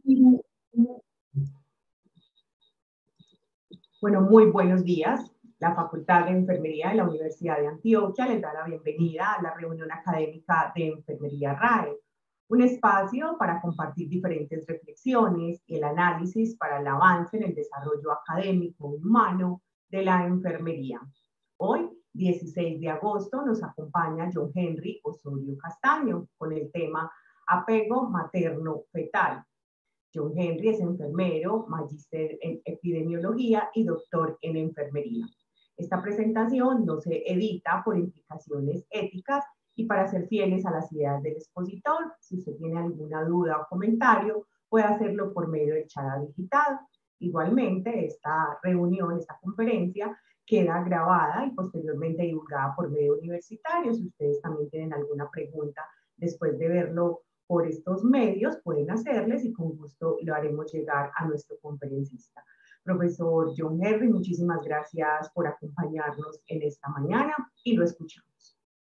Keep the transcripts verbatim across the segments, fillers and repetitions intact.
Bueno, muy buenos días. La Facultad de Enfermería de la Universidad de Antioquia les da la bienvenida a la reunión académica de Enfermería RAE, un espacio para compartir diferentes reflexiones y el análisis para el avance en el desarrollo académico y humano de la enfermería. Hoy, dieciséis de agosto, nos acompaña John Henry Osorio Castaño con el tema apego materno-fetal. John Henry es enfermero, magíster en epidemiología y doctor en enfermería. Esta presentación no se edita por implicaciones éticas y para ser fieles a las ideas del expositor. Si usted tiene alguna duda o comentario, puede hacerlo por medio del chat digitado. Igualmente, esta reunión, esta conferencia, queda grabada y posteriormente divulgada por medio universitario. Si ustedes también tienen alguna pregunta después de verlo por estos medios, pueden hacerles y con gusto lo haremos llegar a nuestro conferencista. Profesor John Henry, muchísimas gracias por acompañarnos en esta mañana y lo escuchamos.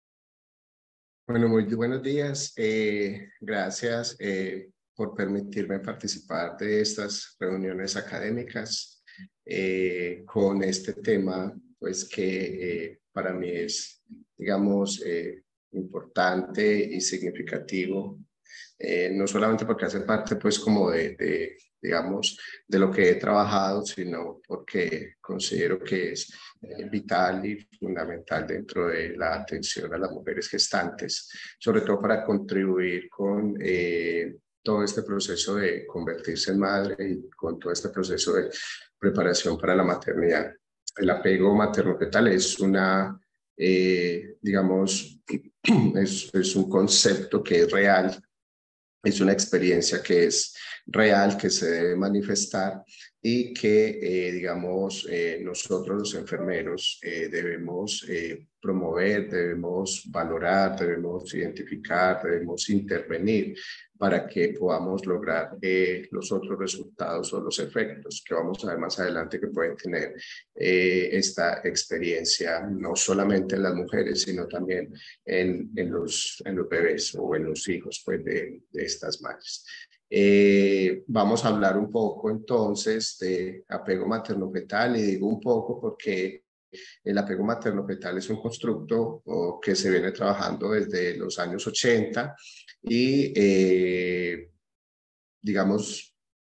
Bueno, muy buenos días. Eh, gracias eh, por permitirme participar de estas reuniones académicas eh, con este tema, pues que eh, para mí es, digamos, eh, importante y significativo. Eh, no solamente porque hace parte pues como de, de, digamos, de lo que he trabajado, sino porque considero que es eh, vital y fundamental dentro de la atención a las mujeres gestantes, sobre todo para contribuir con eh, todo este proceso de convertirse en madre y con todo este proceso de preparación para la maternidad. El apego materno-fetal es una, eh, digamos, es, es un concepto que es real. Es una experiencia que es real, que se debe manifestar y que, eh, digamos, eh, nosotros los enfermeros eh, debemos eh, promover, debemos valorar, debemos identificar, debemos intervenir para que podamos lograr eh, los otros resultados o los efectos que vamos a ver más adelante que pueden tener eh, esta experiencia, no solamente en las mujeres, sino también en, en, los, en los bebés o en los hijos pues, de, de estas madres. Eh, vamos a hablar un poco entonces de apego materno-fetal y digo un poco porque el apego materno-fetal es un constructo o, que se viene trabajando desde los años ochenta y eh, digamos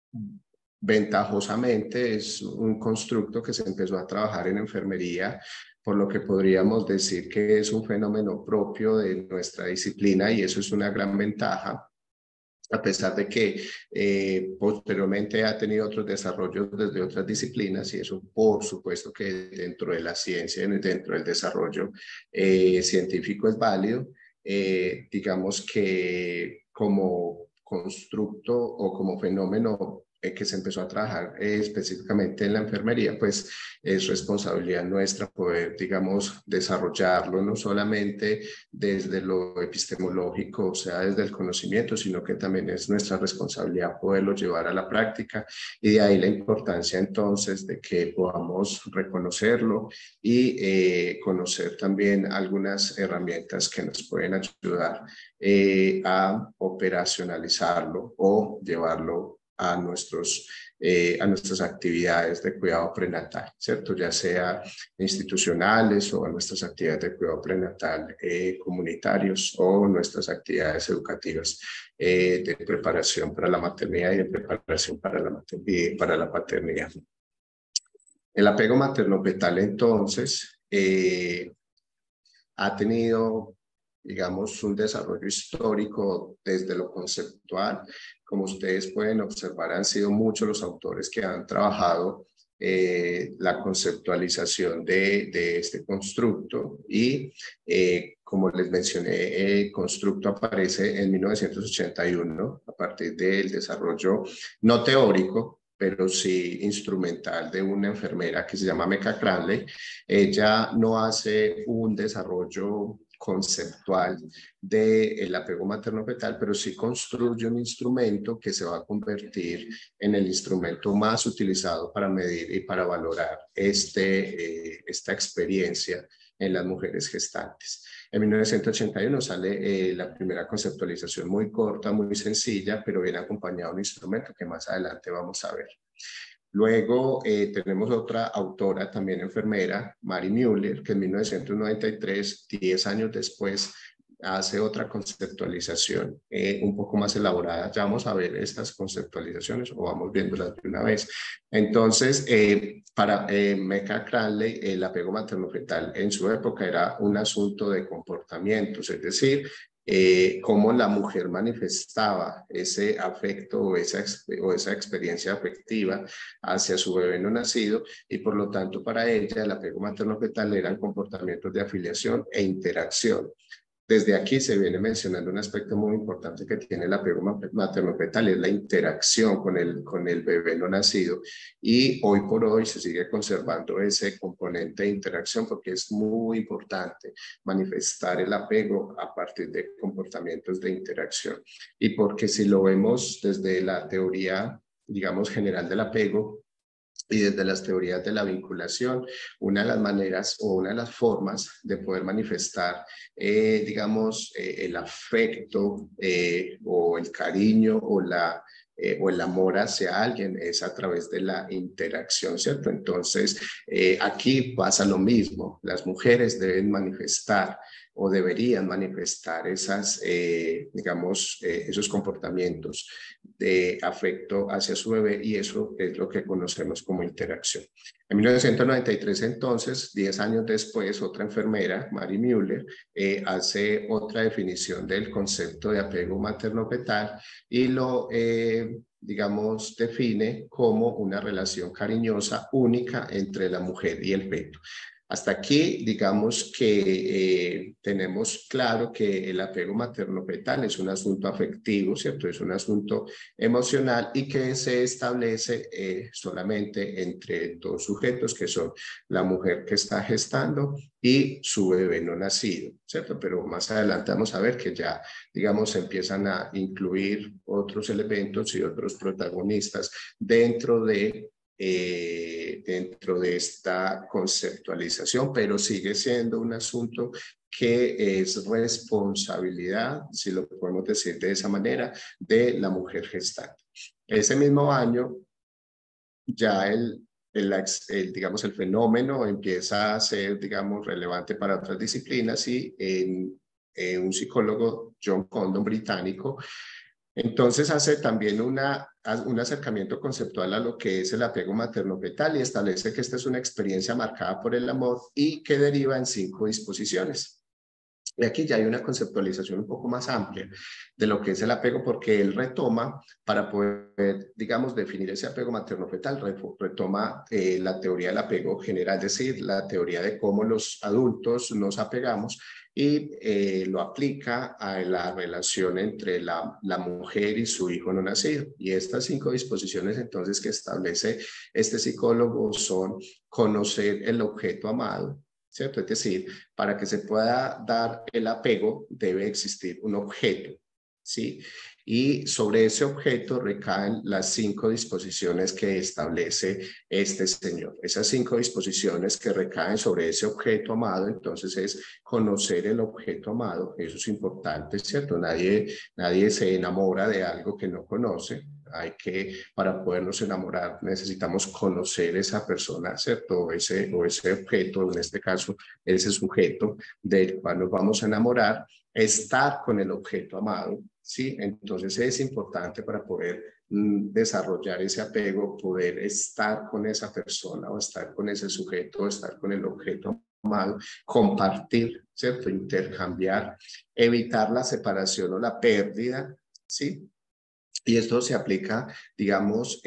ventajosamente es un constructo que se empezó a trabajar en enfermería, por lo que podríamos decir que es un fenómeno propio de nuestra disciplina y eso es una gran ventaja, a pesar de que eh, posteriormente ha tenido otros desarrollos desde otras disciplinas y eso por supuesto que dentro de la ciencia, dentro del desarrollo eh, científico es válido. Eh, digamos que como constructo o como fenómeno eh, que se empezó a trabajar eh, específicamente en la enfermería, pues es responsabilidad nuestra poder, digamos, desarrollarlo no solamente desde lo epistemológico, o sea, desde el conocimiento, sino que también es nuestra responsabilidad poderlo llevar a la práctica y de ahí la importancia entonces de que podamos reconocerlo y eh, conocer también algunas herramientas que nos pueden ayudar eh, a operacionalizarlo o llevarlo a nuestros Eh, a nuestras actividades de cuidado prenatal, ¿cierto? Ya sea institucionales o a nuestras actividades de cuidado prenatal eh, comunitarios o nuestras actividades educativas eh, de preparación para la maternidad y de preparación para la, para la paternidad. El apego materno-fetal entonces eh, ha tenido, digamos, un desarrollo histórico desde lo conceptual. Como ustedes pueden observar, han sido muchos los autores que han trabajado eh, la conceptualización de, de este constructo y, eh, como les mencioné, el constructo aparece en mil novecientos ochenta y uno a partir del desarrollo no teórico, pero sí instrumental de una enfermera que se llama Mecca Cranley. Ella no hace un desarrollo conceptual del apego materno-fetal, pero sí construye un instrumento que se va a convertir en el instrumento más utilizado para medir y para valorar este, eh, esta experiencia en las mujeres gestantes. En mil novecientos ochenta y uno sale eh, la primera conceptualización muy corta, muy sencilla, pero viene acompañado de un instrumento que más adelante vamos a ver. Luego eh, tenemos otra autora, también enfermera, Mary Müller, que en mil novecientos noventa y tres, diez años después, hace otra conceptualización eh, un poco más elaborada. Ya vamos a ver estas conceptualizaciones o vamos viéndolas de una vez. Entonces, eh, para eh, Mecca Cranley, el apego materno-fetal en su época era un asunto de comportamientos, es decir, Eh, cómo la mujer manifestaba ese afecto o esa, o esa experiencia afectiva hacia su bebé no nacido, y por lo tanto para ella el apego materno-fetal eran comportamientos de afiliación e interacción. Desde aquí se viene mencionando un aspecto muy importante que tiene el apego materno-fetal, es la interacción con el, con el bebé no nacido, y hoy por hoy se sigue conservando ese componente de interacción porque es muy importante manifestar el apego a partir de comportamientos de interacción. Y porque si lo vemos desde la teoría, digamos, general del apego, y desde las teorías de la vinculación, una de las maneras o una de las formas de poder manifestar, eh, digamos, eh, el afecto eh, o el cariño o, la, eh, o el amor hacia alguien es a través de la interacción, ¿cierto? Entonces, eh, aquí pasa lo mismo. Las mujeres deben manifestar o deberían manifestar esas, eh, digamos, eh, esos comportamientos de afecto hacia su bebé, y eso es lo que conocemos como interacción. En mil novecientos noventa y tres, entonces, diez años después, otra enfermera, Mary Müller, eh, hace otra definición del concepto de apego materno-fetal y lo, eh, digamos, define como una relación cariñosa única entre la mujer y el feto. Hasta aquí, digamos que eh, tenemos claro que el apego materno-fetal es un asunto afectivo, ¿cierto? Es un asunto emocional y que se establece eh, solamente entre dos sujetos, que son la mujer que está gestando y su bebé no nacido, ¿cierto? Pero más adelante vamos a ver que ya, digamos, empiezan a incluir otros elementos y otros protagonistas dentro de Eh, dentro de esta conceptualización, pero sigue siendo un asunto que es responsabilidad, si lo podemos decir de esa manera, de la mujer gestante. Ese mismo año, ya el, el, el, digamos, el fenómeno empieza a ser, digamos, relevante para otras disciplinas, y en, en un psicólogo, John Condon, británico, entonces hace también una, un acercamiento conceptual a lo que es el apego materno-fetal y establece que esta es una experiencia marcada por el amor y que deriva en cinco disposiciones. Y aquí ya hay una conceptualización un poco más amplia de lo que es el apego, porque él retoma, para poder, digamos, definir ese apego materno-fetal, retoma eh, la teoría del apego general, es decir, la teoría de cómo los adultos nos apegamos, y eh, lo aplica a la relación entre la, la mujer y su hijo no nacido. Y estas cinco disposiciones entonces que establece este psicólogo son: conocer el objeto amado, ¿cierto? Es decir, para que se pueda dar el apego debe existir un objeto, ¿sí? Y sobre ese objeto recaen las cinco disposiciones que establece este señor. Esas cinco disposiciones que recaen sobre ese objeto amado, entonces, es conocer el objeto amado. Eso es importante, ¿cierto? Nadie, nadie se enamora de algo que no conoce. Hay que, para podernos enamorar, necesitamos conocer esa persona, ¿cierto? O ese, o ese objeto, en este caso, ese sujeto del cual nos vamos a enamorar, estar con el objeto amado, ¿sí? Entonces es importante para poder mm, desarrollar ese apego, poder estar con esa persona o estar con ese sujeto o estar con el objeto amado, compartir, ¿cierto? Intercambiar, evitar la separación o la pérdida, ¿sí? Y esto se aplica, digamos,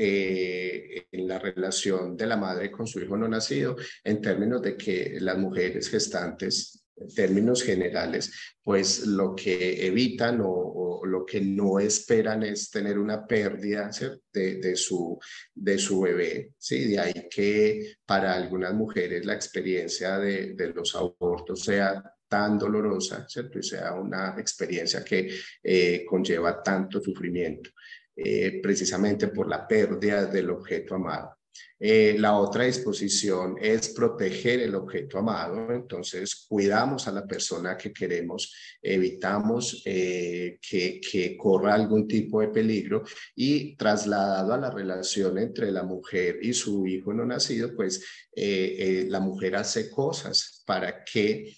eh, en la relación de la madre con su hijo no nacido, en términos de que las mujeres gestantes, en términos generales, pues lo que evitan o, o lo que no esperan es tener una pérdida, ¿cierto? De, de, su, de su bebé, ¿sí? De ahí que para algunas mujeres la experiencia de, de los abortos sea tan dolorosa, ¿cierto? Y sea una experiencia que eh, conlleva tanto sufrimiento, eh, precisamente por la pérdida del objeto amado. Eh, la otra disposición es proteger el objeto amado, entonces cuidamos a la persona que queremos, evitamos eh, que, que corra algún tipo de peligro y trasladado a la relación entre la mujer y su hijo no nacido, pues eh, eh, la mujer hace cosas para que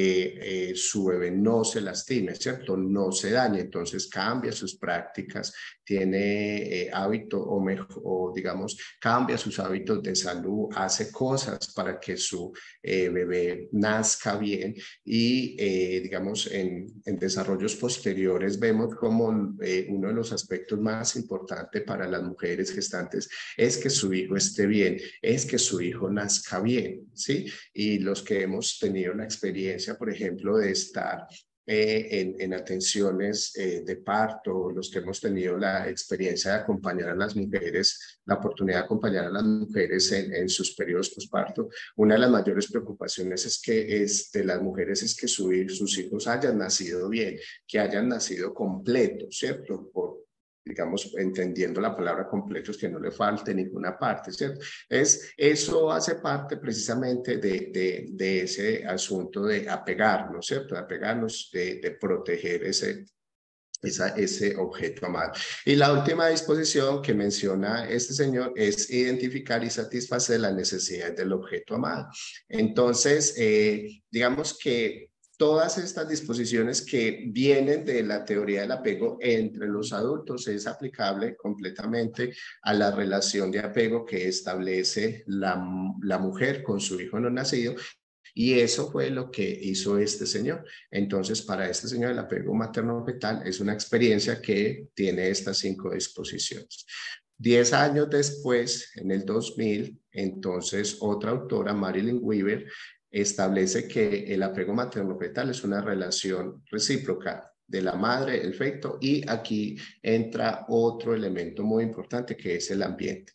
Eh, eh, su bebé no se lastime, ¿cierto? No se dañe, entonces cambia sus prácticas, tiene eh, hábito o, mejor, o digamos, cambia sus hábitos de salud, hace cosas para que su eh, bebé nazca bien y, eh, digamos, en, en desarrollos posteriores vemos como eh, uno de los aspectos más importantes para las mujeres gestantes es que su hijo esté bien, es que su hijo nazca bien, ¿sí? Y los que hemos tenido la experiencia, por ejemplo, de estar Eh, en, en atenciones eh, de parto, los que hemos tenido la experiencia de acompañar a las mujeres, la oportunidad de acompañar a las mujeres en, en sus periodos postparto, una de las mayores preocupaciones es que es de las mujeres es que su, sus hijos hayan nacido bien, que hayan nacido completos, ¿cierto? Por, digamos, entendiendo la palabra completos, que no le falte ninguna parte, ¿cierto? Es, eso hace parte precisamente de, de, de ese asunto de apegarnos, ¿cierto? De apegarnos, de, de proteger ese, esa, ese objeto amado. Y la última disposición que menciona este señor es identificar y satisfacer las necesidades del objeto amado. Entonces, eh, digamos que todas estas disposiciones que vienen de la teoría del apego entre los adultos es aplicable completamente a la relación de apego que establece la, la mujer con su hijo no nacido. Y eso fue lo que hizo este señor. Entonces, para este señor, el apego materno-fetal es una experiencia que tiene estas cinco disposiciones. Diez años después, en el dos mil, entonces otra autora, Marilyn Weaver, establece que el apego materno-fetal es una relación recíproca de la madre, el feto, y aquí entra otro elemento muy importante que es el ambiente.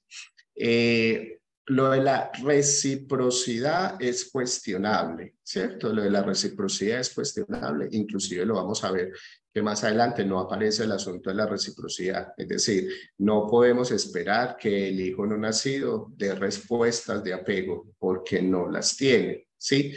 Eh, Lo de la reciprocidad es cuestionable, ¿cierto? Lo de la reciprocidad es cuestionable, inclusive lo vamos a ver que más adelante no aparece el asunto de la reciprocidad, es decir, no podemos esperar que el hijo no nacido dé respuestas de apego porque no las tiene, ¿sí?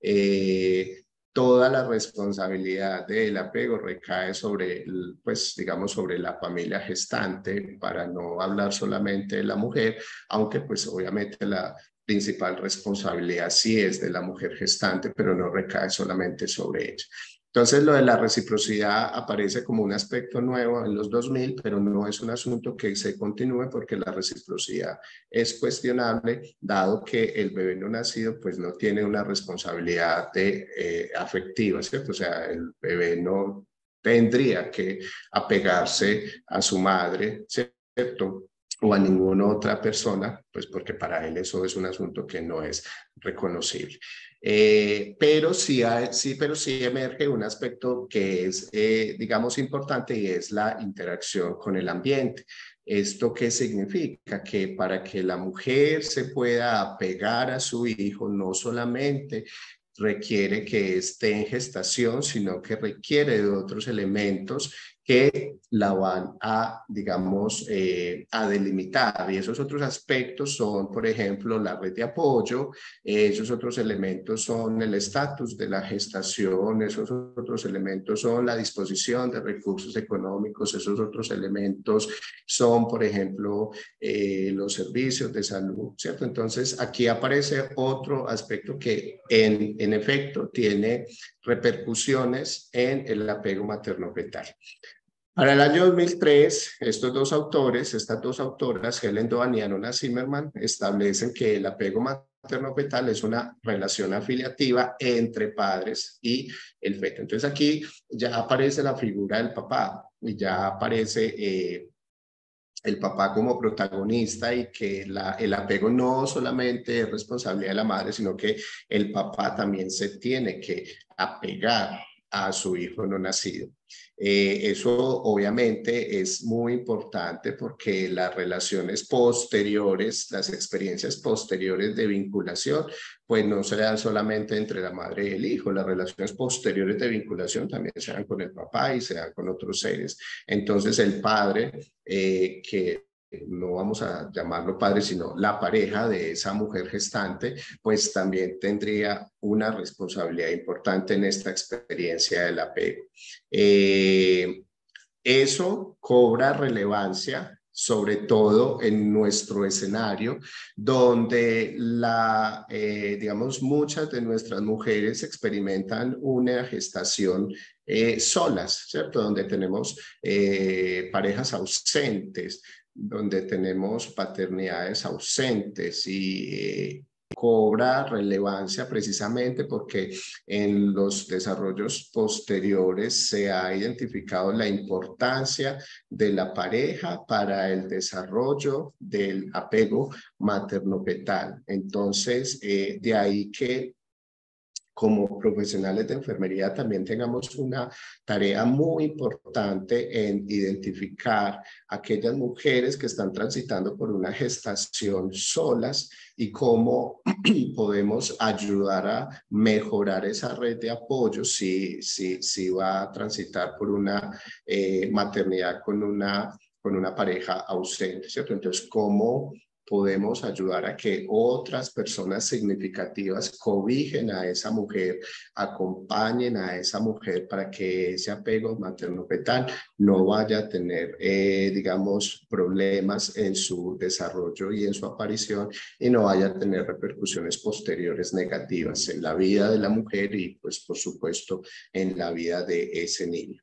Eh, toda la responsabilidad del apego recae sobre, pues, digamos, sobre la familia gestante, para no hablar solamente de la mujer, aunque pues obviamente la principal responsabilidad sí es de la mujer gestante, pero no recae solamente sobre ella. Entonces, lo de la reciprocidad aparece como un aspecto nuevo en los dos mil, pero no es un asunto que se continúe porque la reciprocidad es cuestionable, dado que el bebé no nacido pues no tiene una responsabilidad de, eh, afectiva, ¿cierto? O sea, el bebé no tendría que apegarse a su madre, ¿cierto? O a ninguna otra persona, pues porque para él eso es un asunto que no es reconocible. Eh, pero, sí hay, sí, pero sí emerge un aspecto que es, eh, digamos, importante y es la interacción con el ambiente. ¿Esto qué significa? Que para que la mujer se pueda apegar a su hijo, no solamente requiere que esté en gestación, sino que requiere de otros elementos que la van a, digamos, eh, a delimitar. Y esos otros aspectos son, por ejemplo, la red de apoyo, eh, esos otros elementos son el estatus de la gestación, esos otros elementos son la disposición de recursos económicos, esos otros elementos son, por ejemplo, eh, los servicios de salud, ¿cierto? Entonces, aquí aparece otro aspecto que en, en efecto tiene repercusiones en el apego materno-fetal. Para el año dos mil tres, estos dos autores, estas dos autoras, Helen Doan y Anona Zimmerman, establecen que el apego materno-fetal es una relación afiliativa entre padres y el feto. Entonces aquí ya aparece la figura del papá y ya aparece eh, el papá como protagonista y que la, el apego no solamente es responsabilidad de la madre, sino que el papá también se tiene que apegar a su hijo no nacido. Eh, eso obviamente es muy importante porque las relaciones posteriores, las experiencias posteriores de vinculación, pues no se dan solamente entre la madre y el hijo, las relaciones posteriores de vinculación también se dan con el papá y se dan con otros seres. Entonces el padre eh, que no vamos a llamarlo padre, sino la pareja de esa mujer gestante, pues también tendría una responsabilidad importante en esta experiencia del apego. Eh, Eso cobra relevancia, sobre todo en nuestro escenario, donde la, eh, digamos, muchas de nuestras mujeres experimentan una gestación eh, solas, ¿cierto? Donde tenemos eh, parejas ausentes, donde tenemos paternidades ausentes y eh, cobra relevancia precisamente porque en los desarrollos posteriores se ha identificado la importancia de la pareja para el desarrollo del apego materno-fetal. Entonces, eh, de ahí que como profesionales de enfermería también tengamos una tarea muy importante en identificar aquellas mujeres que están transitando por una gestación solas y cómo podemos ayudar a mejorar esa red de apoyo si, si, si va a transitar por una eh, maternidad con una, con una pareja ausente, ¿cierto? Entonces, ¿cómo podemos ayudar a que otras personas significativas cobijen a esa mujer, acompañen a esa mujer para que ese apego materno-fetal no vaya a tener, eh, digamos, problemas en su desarrollo y en su aparición y no vaya a tener repercusiones posteriores negativas en la vida de la mujer y, pues, por supuesto, en la vida de ese niño.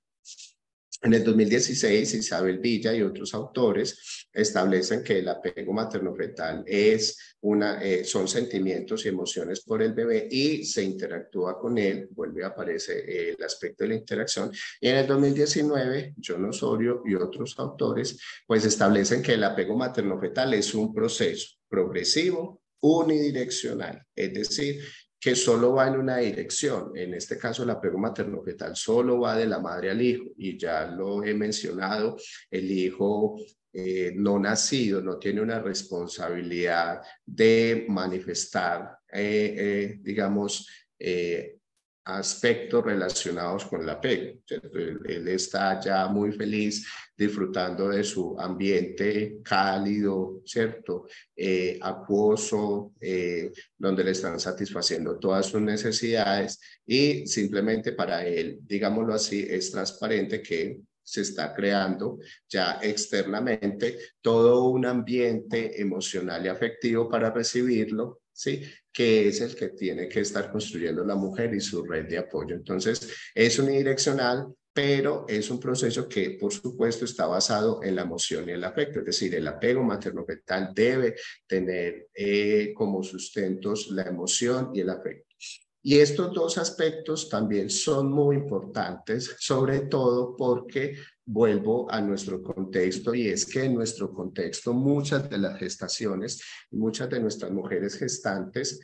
En el dos mil dieciséis, Isabel Villa y otros autores establecen que el apego materno-fetal es una, eh, son sentimientos y emociones por el bebé y se interactúa con él, vuelve a aparecer eh, el aspecto de la interacción. Y en el dos mil diecinueve, John Osorio y otros autores pues establecen que el apego materno-fetal es un proceso progresivo, unidireccional, es decir, que solo va en una dirección. En este caso, el apego materno-fetal solo va de la madre al hijo, y ya lo he mencionado, el hijo eh, no nacido no tiene una responsabilidad de manifestar, eh, eh, digamos, eh, aspectos relacionados con el apego. Él, él está ya muy feliz disfrutando de su ambiente cálido, ¿cierto? Eh, acuoso, eh, donde le están satisfaciendo todas sus necesidades y simplemente para él, digámoslo así, es transparente que se está creando ya externamente todo un ambiente emocional y afectivo para recibirlo, ¿sí? Que es el que tiene que estar construyendo la mujer y su red de apoyo. Entonces, es unidireccional, pero es un proceso que, por supuesto, está basado en la emoción y el afecto, es decir, el apego materno-fetal debe tener eh, como sustentos la emoción y el afecto. Y estos dos aspectos también son muy importantes, sobre todo porque vuelvo a nuestro contexto, y es que en nuestro contexto muchas de las gestaciones, muchas de nuestras mujeres gestantes,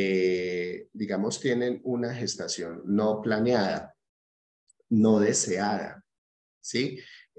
eh, digamos, tienen una gestación no planeada, no deseada, ¿sí?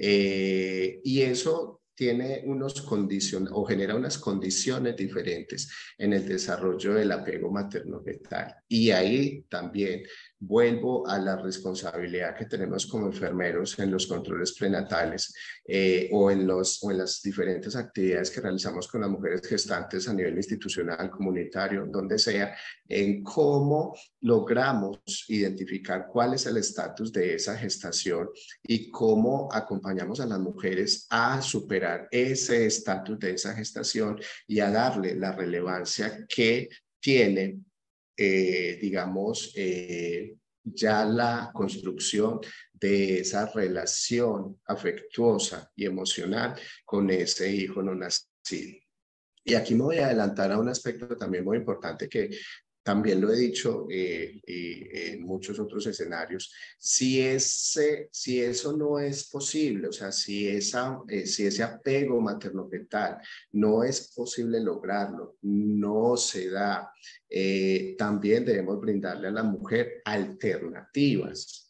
Eh, y eso tiene unos condiciones o genera unas condiciones diferentes en el desarrollo del apego materno-fetal. Y ahí también vuelvo a la responsabilidad que tenemos como enfermeros en los controles prenatales eh, o, en los, o en las diferentes actividades que realizamos con las mujeres gestantes a nivel institucional, comunitario, donde sea, en cómo logramos identificar cuál es el estatus de esa gestación y cómo acompañamos a las mujeres a superar ese estatus de esa gestación y a darle la relevancia que tiene, eh, digamos, eh, ya la construcción de esa relación afectuosa y emocional con ese hijo no nacido. Y aquí me voy a adelantar a un aspecto también muy importante que también lo he dicho eh, eh, en muchos otros escenarios. Si, ese, si eso no es posible, o sea, si, esa, eh, si ese apego materno-fetal no es posible lograrlo, no se da, eh, también debemos brindarle a la mujer alternativas.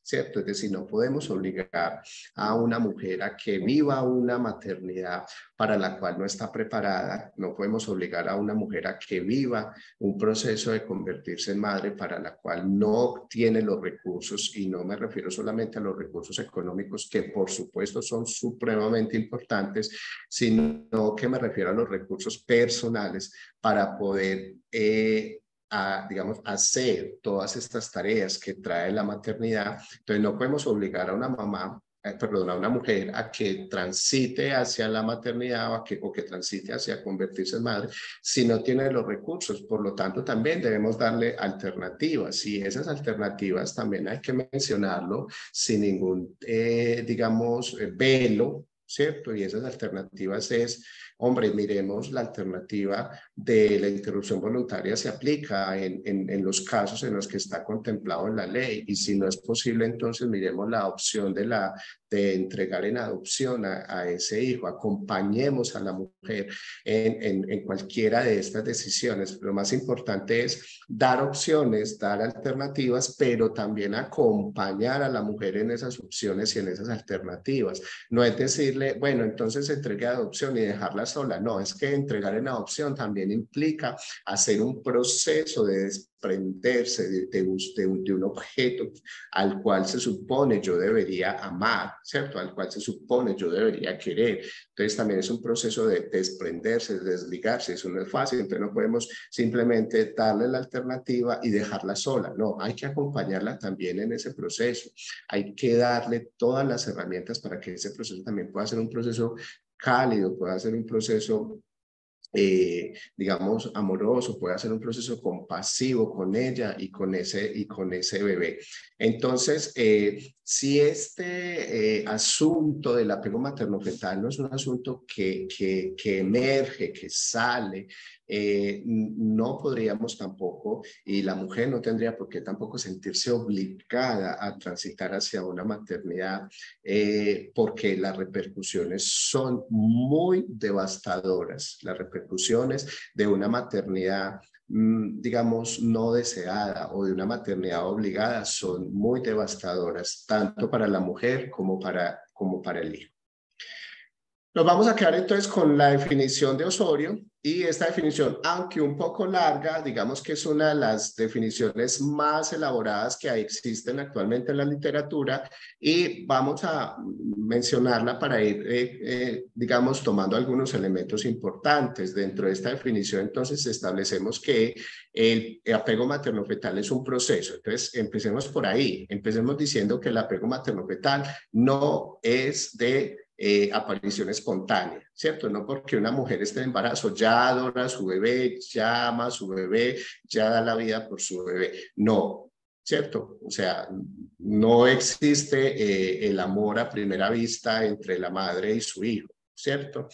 ¿cierto? Es decir, no podemos obligar a una mujer a que viva una maternidad para la cual no está preparada, no podemos obligar a una mujer a que viva un proceso de convertirse en madre para la cual no tiene los recursos, y no me refiero solamente a los recursos económicos, que por supuesto son supremamente importantes, sino que me refiero a los recursos personales para poder eh, a, digamos, hacer todas estas tareas que trae la maternidad. Entonces no podemos obligar a una mamá, eh, perdón, a una mujer a que transite hacia la maternidad o, a que, o que transite hacia convertirse en madre si no tiene los recursos. Por lo tanto, también debemos darle alternativas, y esas alternativas también hay que mencionarlo sin ningún, eh, digamos, eh, velo, ¿cierto? Y esas alternativas es, hombre, miremos la alternativa de la interrupción voluntaria se aplica en, en, en los casos en los que está contemplado en la ley, y si no es posible, entonces miremos la opción de, la, de entregar en adopción a, a ese hijo. Acompañemos a la mujer en, en, en cualquiera de estas decisiones. Lo más importante es dar opciones, dar alternativas, pero también acompañar a la mujer en esas opciones y en esas alternativas. No es decirle, bueno, entonces entregue adopción y dejarla sola. No, es que entregar en adopción también implica hacer un proceso de desprenderse de, de, de, un, de un objeto al cual se supone yo debería amar, ¿cierto? Al cual se supone yo debería querer. Entonces también es un proceso de desprenderse, de desligarse. Eso no es fácil, entonces no podemos simplemente darle la alternativa y dejarla sola. No, hay que acompañarla también en ese proceso. Hay que darle todas las herramientas para que ese proceso también pueda ser un proceso cálido, pueda ser un proceso Eh, digamos, amoroso, puede hacer un proceso compasivo con ella y con ese, y con ese bebé. Entonces, eh, si este eh, asunto del apego materno-fetal no es un asunto que, que, que emerge, que sale, eh, no podríamos tampoco, y la mujer no tendría por qué tampoco sentirse obligada a transitar hacia una maternidad, eh, porque las repercusiones son muy devastadoras. Las repercusiones de una maternidad, digamos, no deseada o de una maternidad obligada son muy devastadoras, tanto para la mujer como para, como para el hijo. Nos vamos a quedar entonces con la definición de Osorio, y esta definición, aunque un poco larga, digamos que es una de las definiciones más elaboradas que existen actualmente en la literatura, y vamos a mencionarla para ir, eh, eh, digamos, tomando algunos elementos importantes. Dentro de esta definición, entonces, establecemos que el apego materno-fetal es un proceso. Entonces, empecemos por ahí. Empecemos diciendo que el apego materno-fetal no es de Eh, aparición espontánea, ¿cierto? No porque una mujer esté en embarazo ya adora a su bebé, ya ama a su bebé, ya da la vida por su bebé. No, ¿cierto? O sea, no existe eh, el amor a primera vista entre la madre y su hijo, ¿cierto?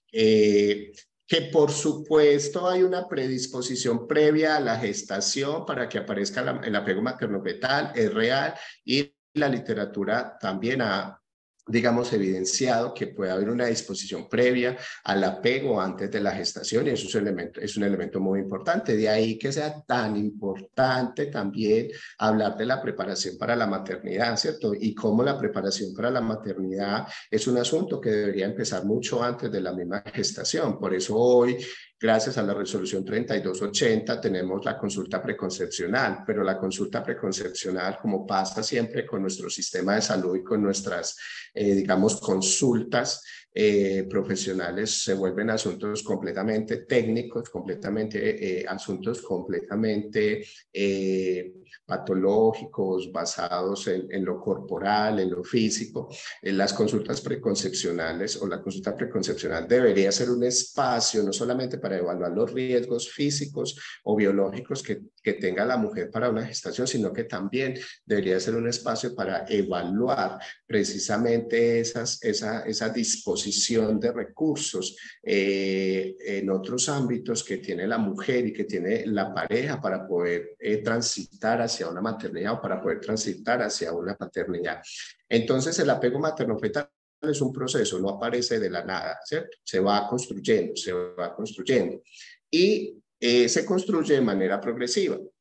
Eh, que por supuesto hay una predisposición previa a la gestación para que aparezca la, el apego materno-fetal, es real, y la literatura también ha, digamos, evidenciado que puede haber una disposición previa al apego antes de la gestación, y eso es un elemento, es un elemento muy importante. De ahí que sea tan importante también hablar de la preparación para la maternidad, ¿cierto? Y cómo la preparación para la maternidad es un asunto que debería empezar mucho antes de la misma gestación. Por eso hoy, gracias a la resolución treinta y dos ochenta, tenemos la consulta preconcepcional, pero la consulta preconcepcional, como pasa siempre con nuestro sistema de salud y con nuestras, eh, digamos, consultas eh, profesionales, se vuelven asuntos completamente técnicos, completamente, eh, asuntos completamente eh, patológicos, basados en, en lo corporal, en lo físico. En las consultas preconcepcionales o la consulta preconcepcional debería ser un espacio no solamente para evaluar los riesgos físicos o biológicos que, que tenga la mujer para una gestación, sino que también debería ser un espacio para evaluar precisamente esas, esa, esa disposición de recursos eh, en otros ámbitos que tiene la mujer y que tiene la pareja para poder eh, transitar hacia una maternidad o para poder transitar hacia una paternidad. Entonces, el apego materno-fetal es un proceso, no aparece de la nada, ¿cierto? Se va construyendo, se va construyendo. Y eh, se construye de manera progresiva.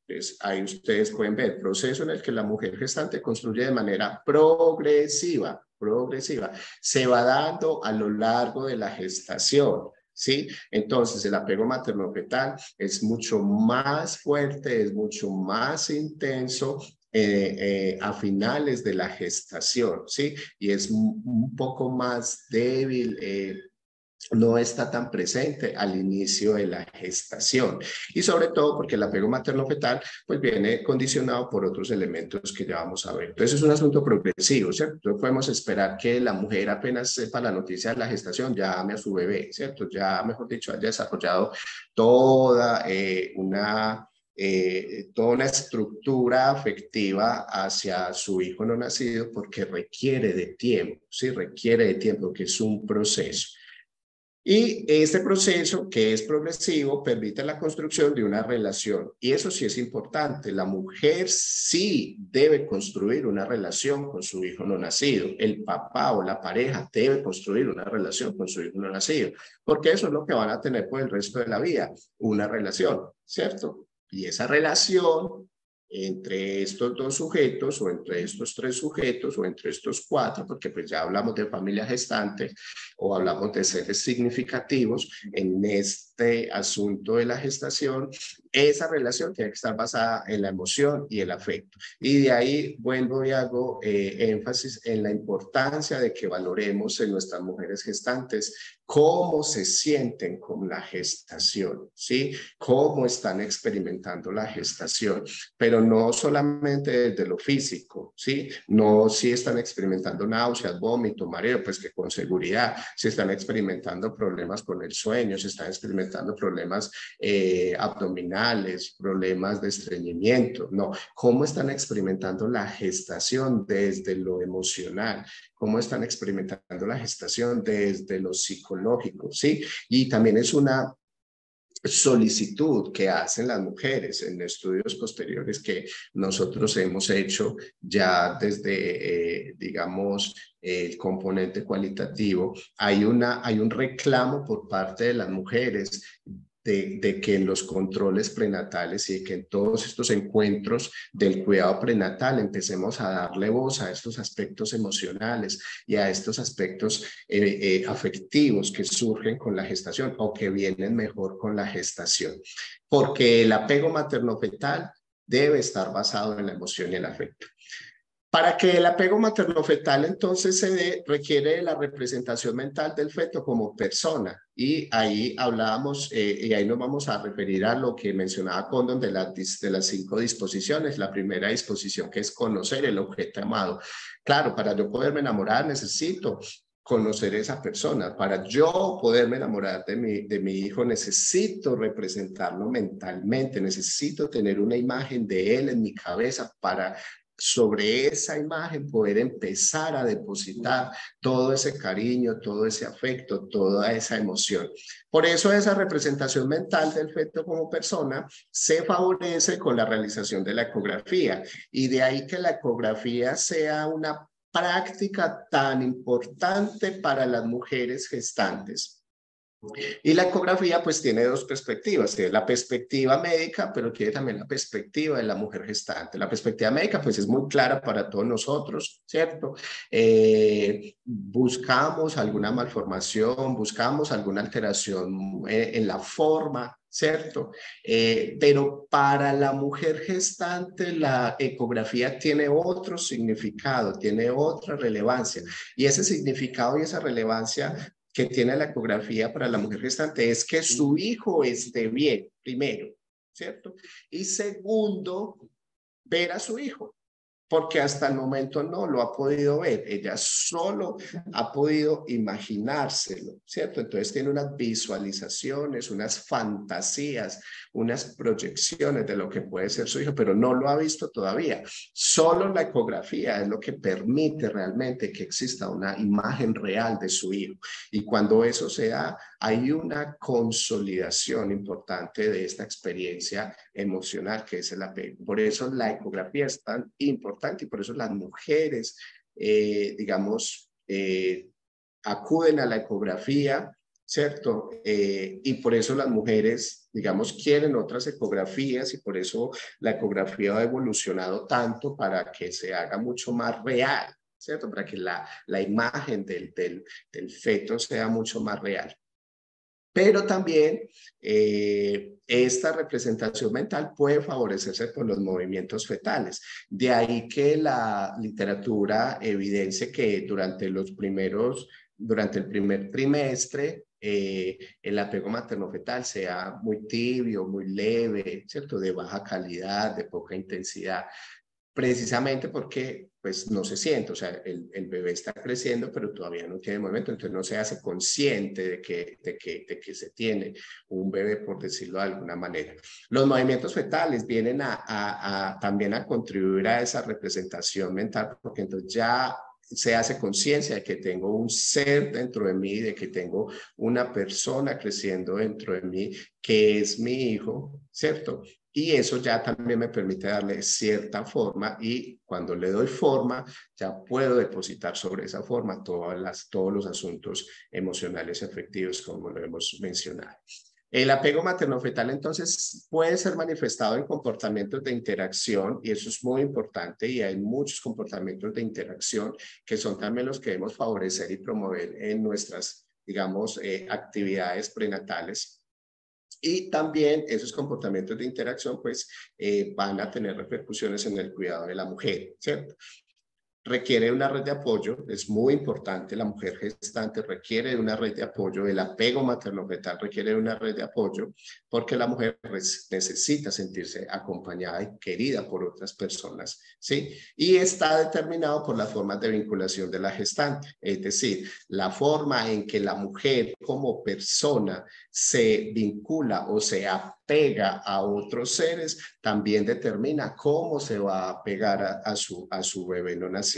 Entonces, ahí ustedes pueden ver el proceso en el que la mujer gestante construye de manera progresiva, progresiva. Se va dando a lo largo de la gestación, ¿sí? Entonces, el apego materno-fetal es mucho más fuerte, es mucho más intenso eh, eh, a finales de la gestación, ¿sí? Y es un, un poco más débil, eh, no está tan presente al inicio de la gestación y sobre todo porque el apego materno-fetal pues viene condicionado por otros elementos que ya vamos a ver. Entonces es un asunto progresivo, ¿cierto? No podemos esperar que la mujer apenas sepa la noticia de la gestación ya ame a su bebé, ¿cierto? Ya, mejor dicho, haya desarrollado toda eh, una... Eh, toda una estructura afectiva hacia su hijo no nacido porque requiere de tiempo, ¿sí? Requiere de tiempo, que es un proceso. Y este proceso, que es progresivo, permite la construcción de una relación. Y eso sí es importante. La mujer sí debe construir una relación con su hijo no nacido. El papá o la pareja debe construir una relación con su hijo no nacido, porque eso es lo que van a tener por el resto de la vida, una relación, ¿cierto? Y esa relación entre estos dos sujetos o entre estos tres sujetos o entre estos cuatro, porque pues ya hablamos de familia gestante o hablamos de seres significativos en este asunto de la gestación, esa relación tiene que estar basada en la emoción y el afecto. Y de ahí vuelvo y hago eh, énfasis en la importancia de que valoremos en nuestras mujeres gestantes cómo se sienten con la gestación, ¿sí? Cómo están experimentando la gestación, pero no solamente desde lo físico, ¿sí? No si están experimentando náuseas, vómito, mareo, pues que con seguridad, si están experimentando problemas con el sueño, si están experimentando problemas eh, abdominales, problemas de estreñimiento, no. ¿Cómo están experimentando la gestación desde lo emocional? ¿Cómo están experimentando la gestación desde lo psicológico? ¿Sí? Y también es una solicitud que hacen las mujeres en estudios posteriores que nosotros hemos hecho ya desde, eh, digamos, el componente cualitativo. Hay, una, hay un reclamo por parte de las mujeres de, de que en los controles prenatales y que en todos estos encuentros del cuidado prenatal empecemos a darle voz a estos aspectos emocionales y a estos aspectos eh, eh, afectivos que surgen con la gestación o que vienen mejor con la gestación. Porque el apego materno-fetal debe estar basado en la emoción y el afecto. Para que el apego materno-fetal entonces se dé, requiere de la representación mental del feto como persona. Y ahí hablábamos, eh, y ahí nos vamos a referir a lo que mencionaba Condon de, la, de las cinco disposiciones. La primera disposición, que es conocer el objeto amado. Claro, para yo poderme enamorar necesito conocer a esa persona. Para yo poderme enamorar de mi, de mi hijo necesito representarlo mentalmente, necesito tener una imagen de él en mi cabeza para sobre esa imagen poder empezar a depositar todo ese cariño, todo ese afecto, toda esa emoción. Por eso esa representación mental del feto como persona se favorece con la realización de la ecografía y de ahí que la ecografía sea una práctica tan importante para las mujeres gestantes. Y la ecografía pues tiene dos perspectivas, tiene la perspectiva médica, pero tiene también la perspectiva de la mujer gestante. La perspectiva médica pues es muy clara para todos nosotros, ¿cierto? Eh, buscamos alguna malformación, buscamos alguna alteración eh, en la forma, ¿cierto? Eh, pero para la mujer gestante la ecografía tiene otro significado, tiene otra relevancia y ese significado y esa relevancia que tiene la ecografía para la mujer gestante es que su hijo esté bien, primero, ¿cierto? Y segundo, ver a su hijo, porque hasta el momento no lo ha podido ver, ella solo ha podido imaginárselo, ¿cierto? Entonces tiene unas visualizaciones, unas fantasías, unas proyecciones de lo que puede ser su hijo, pero no lo ha visto todavía. Solo la ecografía es lo que permite realmente que exista una imagen real de su hijo. Y cuando eso se da, hay una consolidación importante de esta experiencia emocional que es el apego. Por eso la ecografía es tan importante y por eso las mujeres, eh, digamos, eh, acuden a la ecografía, ¿cierto? Eh, y por eso las mujeres digamos, quieren otras ecografías y por eso la ecografía ha evolucionado tanto para que se haga mucho más real, ¿cierto? Para que la, la imagen del, del, del feto sea mucho más real. Pero también eh, esta representación mental puede favorecerse por los movimientos fetales. De ahí que la literatura evidencie que durante los primeros, durante el primer trimestre, eh, el apego materno-fetal sea muy tibio, muy leve, ¿cierto? De baja calidad, de poca intensidad. Precisamente porque pues no se siente, o sea, el, el bebé está creciendo, pero todavía no tiene movimiento, entonces no se hace consciente de que, de, que, de que se tiene un bebé, por decirlo de alguna manera. Los movimientos fetales vienen a, a, a, también a contribuir a esa representación mental, porque entonces ya se hace conciencia de que tengo un ser dentro de mí, de que tengo una persona creciendo dentro de mí, que es mi hijo, ¿cierto? Y eso ya también me permite darle cierta forma y cuando le doy forma, ya puedo depositar sobre esa forma todas las, todos los asuntos emocionales y afectivos, como lo hemos mencionado. El apego materno-fetal entonces puede ser manifestado en comportamientos de interacción y eso es muy importante y hay muchos comportamientos de interacción que son también los que debemos favorecer y promover en nuestras, digamos, eh, actividades prenatales. Y también esos comportamientos de interacción pues eh, van a tener repercusiones en el cuidado de la mujer, ¿cierto? Requiere una red de apoyo, es muy importante, la mujer gestante requiere de una red de apoyo, el apego materno-fetal requiere de una red de apoyo, porque la mujer necesita sentirse acompañada y querida por otras personas, ¿sí? Y está determinado por las formas de vinculación de la gestante, es decir, la forma en que la mujer como persona se vincula o se apega a otros seres, también determina cómo se va a pegar a, a, su, a su bebé no nacido.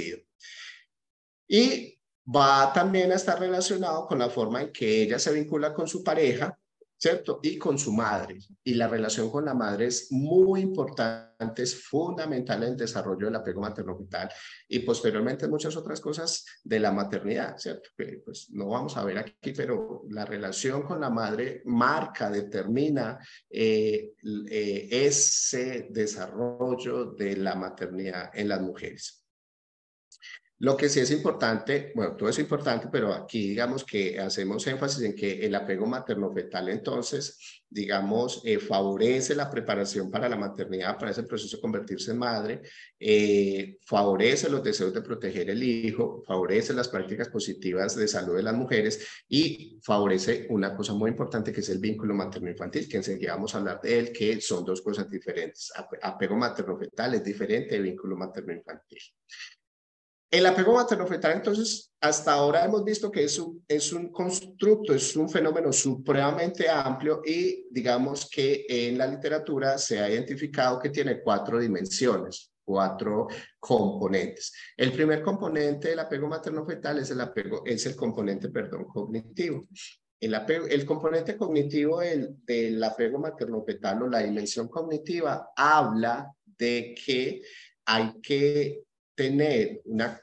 Y va también a estar relacionado con la forma en que ella se vincula con su pareja, ¿cierto? Y con su madre. Y la relación con la madre es muy importante, es fundamental en el desarrollo del apego materno-fetal y posteriormente muchas otras cosas de la maternidad, ¿cierto? Que pues no vamos a ver aquí, pero la relación con la madre marca, determina eh, eh, ese desarrollo de la maternidad en las mujeres. Lo que sí es importante, bueno, todo es importante, pero aquí digamos que hacemos énfasis en que el apego materno-fetal entonces, digamos, eh, favorece la preparación para la maternidad, para ese proceso de convertirse en madre, eh, favorece los deseos de proteger el hijo, favorece las prácticas positivas de salud de las mujeres y favorece una cosa muy importante que es el vínculo materno-infantil, que enseguida vamos a hablar de él, que son dos cosas diferentes. Apego materno-fetal es diferente de vínculo materno-infantil. El apego materno-fetal, entonces, hasta ahora hemos visto que es un, es un constructo, es un fenómeno supremamente amplio y digamos que en la literatura se ha identificado que tiene cuatro dimensiones, cuatro componentes. El primer componente del apego materno-fetal es el, apego, es el componente, perdón, cognitivo. El, apego, el componente cognitivo del, del apego materno-fetal o la dimensión cognitiva habla de que hay que tener una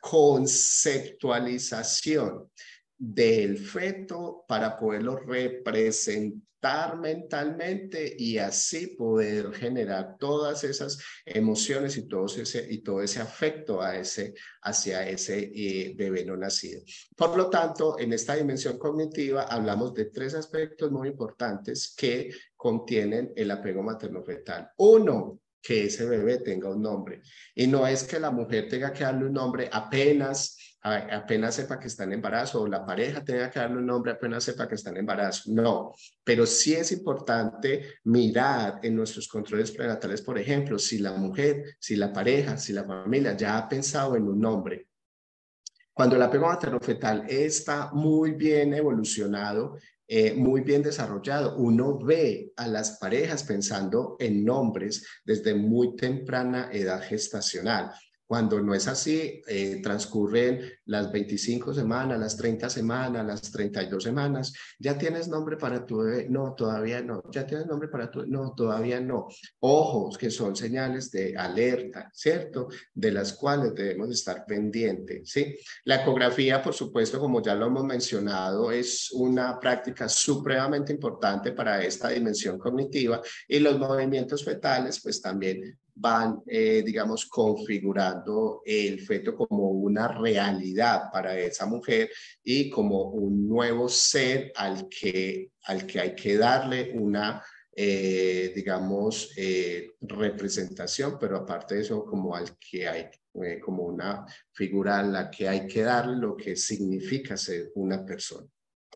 conceptualización del feto para poderlo representar mentalmente y así poder generar todas esas emociones y todo ese, y todo ese afecto a ese, hacia ese eh, bebé no nacido. Por lo tanto, en esta dimensión cognitiva hablamos de tres aspectos muy importantes que contienen el apego materno-fetal. Uno, que ese bebé tenga un nombre. Y no es que la mujer tenga que darle un nombre apenas, apenas sepa que está en embarazo o la pareja tenga que darle un nombre apenas sepa que está en embarazo. No, pero sí es importante mirar en nuestros controles prenatales, por ejemplo, si la mujer, si la pareja, si la familia ya ha pensado en un nombre. Cuando el apego materno-fetal está muy bien evolucionado, eh, muy bien desarrollado, uno ve a las parejas pensando en nombres desde muy temprana edad gestacional. Cuando no es así, eh, transcurren las veinticinco semanas, las treinta semanas, las treinta y dos semanas. ¿Ya tienes nombre para tu bebé? No, todavía no. ¿Ya tienes nombre para tu? No, todavía no. Ojos, que son señales de alerta, ¿cierto? De las cuales debemos estar pendientes, ¿sí? La ecografía, por supuesto, como ya lo hemos mencionado, es una práctica supremamente importante para esta dimensión cognitiva, y los movimientos fetales, pues también van, eh, digamos, configurando el feto como una realidad para esa mujer y como un nuevo ser al que, al que hay que darle una, eh, digamos, eh, representación, pero aparte de eso, como al que hay, eh, como una figura a la que hay que darle lo que significa ser una persona.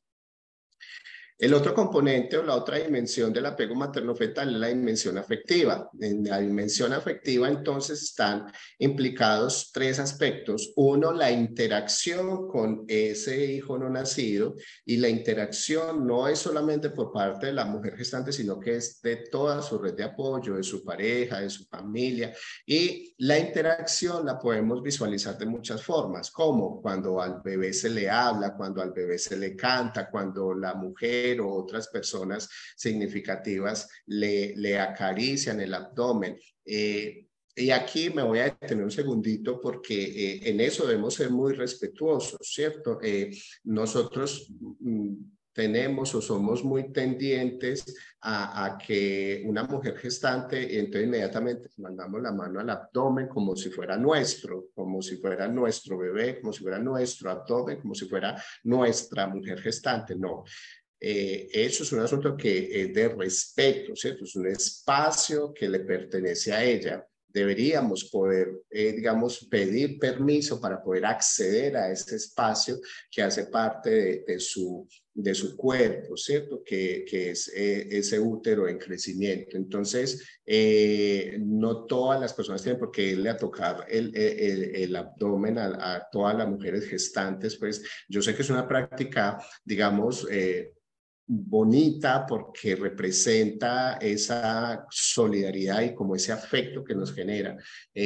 El otro componente o la otra dimensión del apego materno-fetal es la dimensión afectiva. En la dimensión afectiva, entonces, están implicados tres aspectos. Uno, la interacción con ese hijo no nacido, y la interacción no es solamente por parte de la mujer gestante, sino que es de toda su red de apoyo, de su pareja, de su familia. Y la interacción la podemos visualizar de muchas formas, como cuando al bebé se le habla, cuando al bebé se le canta, cuando la mujer o otras personas significativas le, le acarician el abdomen. Eh, y aquí me voy a detener un segundito porque eh, en eso debemos ser muy respetuosos, ¿cierto? Eh, nosotros mm, tenemos o somos muy tendientes a, a que una mujer gestante, y entonces inmediatamente mandamos la mano al abdomen como si fuera nuestro, como si fuera nuestro bebé, como si fuera nuestro abdomen, como si fuera nuestra mujer gestante. No. Eh, eso es un asunto que es de respeto, ¿cierto? Es un espacio que le pertenece a ella. Deberíamos poder, eh, digamos, pedir permiso para poder acceder a este espacio que hace parte de, de, su, de su cuerpo, ¿cierto? Que, que es eh, ese útero en crecimiento. Entonces, eh, no todas las personas tienen por qué irle a tocar el, el, el abdomen a, a todas las mujeres gestantes. Pues yo sé que es una práctica, digamos, eh, bonita porque representa esa solidaridad y como ese afecto que nos genera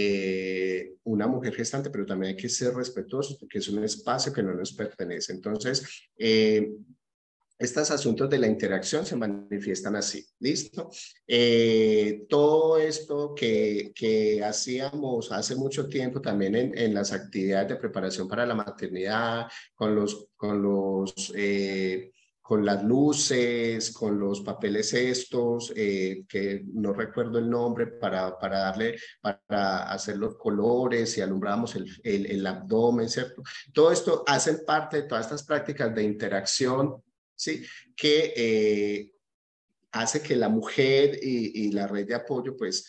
eh, una mujer gestante, pero también hay que ser respetuosos porque es un espacio que no nos pertenece. Entonces, eh, estos asuntos de la interacción se manifiestan así, ¿listo? Eh, todo esto que, que hacíamos hace mucho tiempo también en, en las actividades de preparación para la maternidad, con los, con los eh, con las luces, con los papeles estos, eh, que no recuerdo el nombre, para, para darle, para hacer los colores y alumbramos el, el, el abdomen, ¿cierto? Todo esto hacen parte de todas estas prácticas de interacción, ¿sí? Que eh, hace que la mujer y, y la red de apoyo pues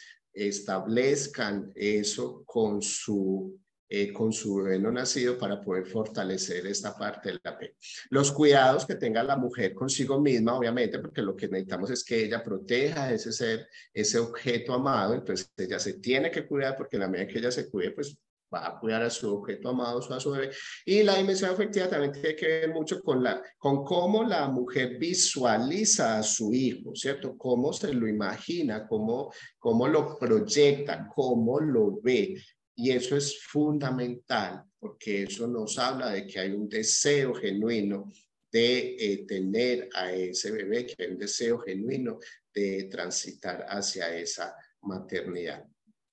establezcan eso con su Eh, con su bebé no nacido para poder fortalecer esta parte del apego. Los cuidados que tenga la mujer consigo misma, obviamente, porque lo que necesitamos es que ella proteja ese ser, ese objeto amado, entonces ella se tiene que cuidar porque en la medida que ella se cuide, pues va a cuidar a su objeto amado, a su bebé. Y la dimensión afectiva también tiene que ver mucho con, la, con cómo la mujer visualiza a su hijo, ¿cierto? Cómo se lo imagina, cómo, cómo lo proyecta, cómo lo ve. Y eso es fundamental porque eso nos habla de que hay un deseo genuino de eh, tener a ese bebé, que hay un deseo genuino de transitar hacia esa maternidad.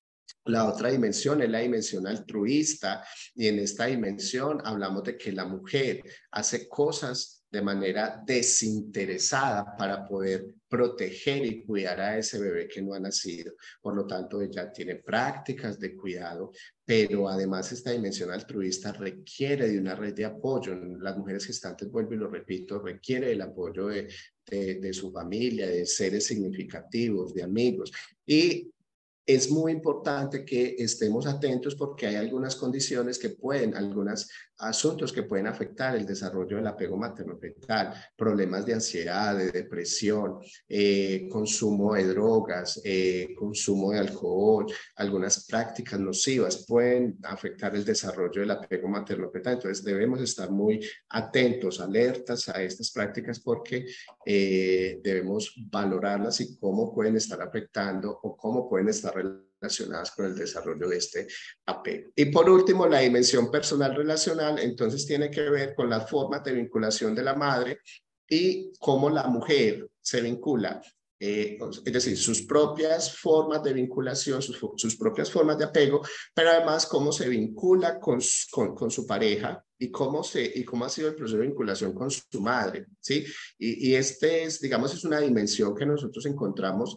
La otra dimensión es la dimensión altruista, y en esta dimensión hablamos de que la mujer hace cosas de manera desinteresada para poder proteger y cuidar a ese bebé que no ha nacido. Por lo tanto, ella tiene prácticas de cuidado, pero además esta dimensión altruista requiere de una red de apoyo. Las mujeres gestantes, vuelvo y lo repito, requiere el apoyo de, de, de su familia, de seres significativos, de amigos. Y es muy importante que estemos atentos porque hay algunas condiciones que pueden, algunos asuntos que pueden afectar el desarrollo del apego materno-fetal, problemas de ansiedad, de depresión, eh, consumo de drogas, eh, consumo de alcohol, algunas prácticas nocivas pueden afectar el desarrollo del apego materno-fetal. Entonces debemos estar muy atentos, alertas a estas prácticas porque eh, debemos valorarlas y cómo pueden estar afectando o cómo pueden estar relacionadas con el desarrollo de este apego. Y por último, la dimensión personal relacional, entonces tiene que ver con las formas de vinculación de la madre y cómo la mujer se vincula. Eh, es decir, sus propias formas de vinculación, sus, sus propias formas de apego, pero además cómo se vincula con, con, con su pareja y cómo, se, y cómo ha sido el proceso de vinculación con su madre, ¿sí? Y, y este es, digamos, es una dimensión que nosotros encontramos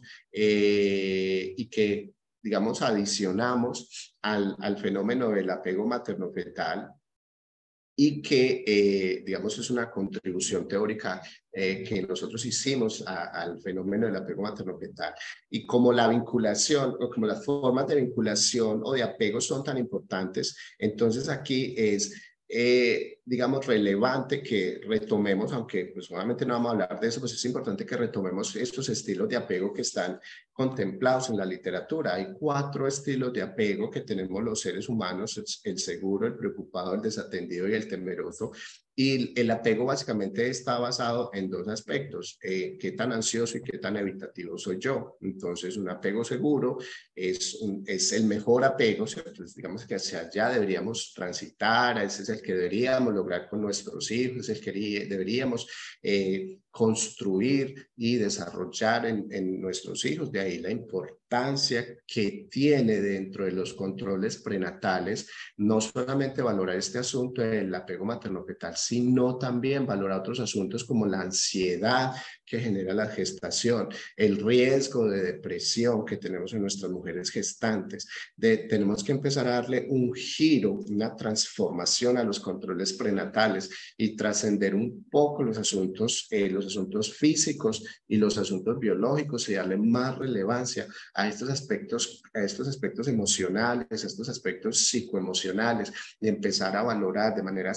eh, y que, digamos, adicionamos al, al fenómeno del apego materno-fetal, y que, eh, digamos, es una contribución teórica eh, que nosotros hicimos a, al fenómeno del apego materno-fetal. Y como la vinculación, o como las formas de vinculación o de apego son tan importantes, entonces aquí es, eh, digamos, relevante que retomemos, aunque pues obviamente no vamos a hablar de eso, pues es importante que retomemos estos estilos de apego que están contemplados en la literatura. Hay cuatro estilos de apego que tenemos los seres humanos: el seguro, el preocupado, el desatendido y el temeroso. Y el apego básicamente está basado en dos aspectos: eh, qué tan ansioso y qué tan evitativo soy yo. Entonces, un apego seguro es, un, es el mejor apego, ¿cierto? Entonces, digamos que hacia allá deberíamos transitar, ese es el que deberíamos lograr con nuestros hijos, es el que deberíamos eh, construir y desarrollar en, en nuestros hijos. De ahí la importancia que tiene dentro de los controles prenatales, no solamente valorar este asunto del apego materno-fetal, sino también valorar otros asuntos como la ansiedad que genera la gestación, el riesgo de depresión que tenemos en nuestras mujeres gestantes. De, tenemos que empezar a darle un giro, una transformación a los controles prenatales y trascender un poco los asuntos, eh, los asuntos físicos y los asuntos biológicos, y darle más relevancia a estos aspectos, a estos aspectos emocionales, a estos aspectos psicoemocionales, y empezar a valorar de manera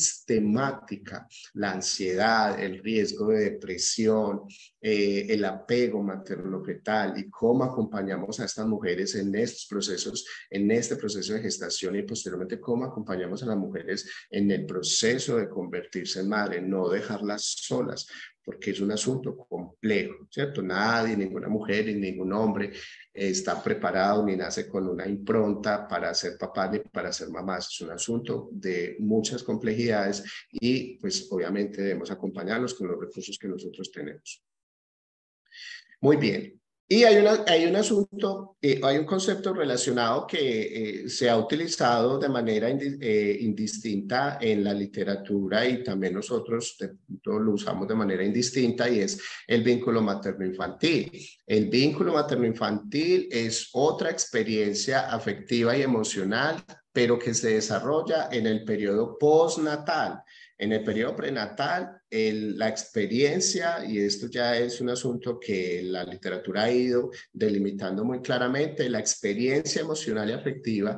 sistemática la ansiedad, el riesgo de depresión, eh, el apego materno-fetal, y cómo acompañamos a estas mujeres en estos procesos, en este proceso de gestación, y posteriormente cómo acompañamos a las mujeres en el proceso de convertirse en madre, no dejarlas solas, porque es un asunto complejo, ¿cierto? Nadie, ninguna mujer y ningún hombre está preparado ni nace con una impronta para ser papá ni para ser mamá. Es un asunto de muchas complejidades y pues obviamente debemos acompañarlos con los recursos que nosotros tenemos. Muy bien. Y hay, una, hay un asunto, eh, hay un concepto relacionado que eh, se ha utilizado de manera indi, eh, indistinta en la literatura, y también nosotros de, lo usamos de manera indistinta, y es el vínculo materno-infantil. El vínculo materno-infantil es otra experiencia afectiva y emocional, pero que se desarrolla en el periodo postnatal. En el periodo prenatal, el, la experiencia, y esto ya es un asunto que la literatura ha ido delimitando muy claramente, la experiencia emocional y afectiva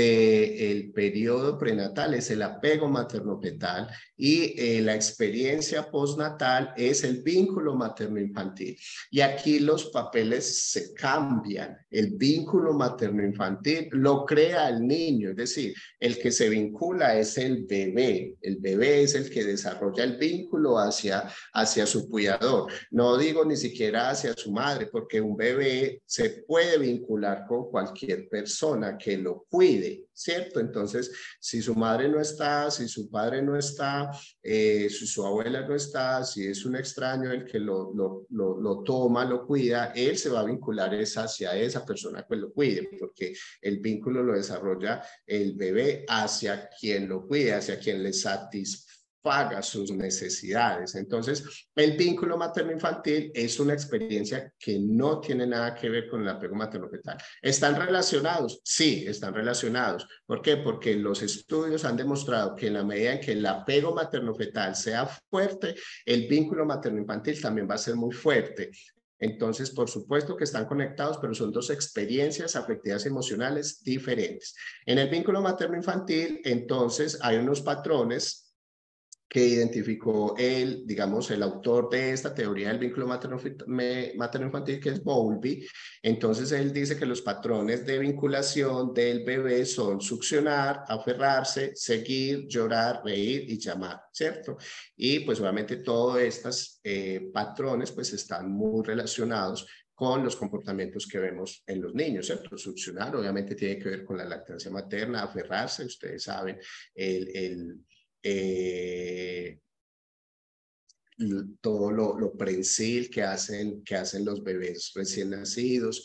del periodo prenatal es el apego materno-fetal, y eh, la experiencia postnatal es el vínculo materno-infantil. Y aquí los papeles se cambian. El vínculo materno-infantil lo crea el niño, es decir, el que se vincula es el bebé. El bebé es el que desarrolla el vínculo hacia, hacia su cuidador. No digo ni siquiera hacia su madre, porque un bebé se puede vincular con cualquier persona que lo cuide, ¿cierto? Entonces, si su madre no está, si su padre no está, eh, si su abuela no está, si es un extraño el que lo, lo, lo, lo toma, lo cuida, él se va a vincular es hacia esa persona que lo cuide, porque el vínculo lo desarrolla el bebé hacia quien lo cuide, hacia quien le satisfaga sus necesidades. Entonces, el vínculo materno-infantil es una experiencia que no tiene nada que ver con el apego materno-fetal. ¿Están relacionados? Sí, están relacionados. ¿Por qué? Porque los estudios han demostrado que en la medida en que el apego materno-fetal sea fuerte, el vínculo materno-infantil también va a ser muy fuerte. Entonces, por supuesto que están conectados, pero son dos experiencias afectivas y emocionales diferentes. En el vínculo materno-infantil, entonces, hay unos patrones que identificó el, digamos, el autor de esta teoría del vínculo materno-infantil, que es Bowlby. Entonces, él dice que los patrones de vinculación del bebé son succionar, aferrarse, seguir, llorar, reír y llamar, ¿cierto? Y pues obviamente todos estos eh, patrones pues están muy relacionados con los comportamientos que vemos en los niños, ¿cierto? Succionar obviamente tiene que ver con la lactancia materna, aferrarse, ustedes saben, el, el eh, todo lo, lo prensil que hacen, que hacen los bebés recién nacidos,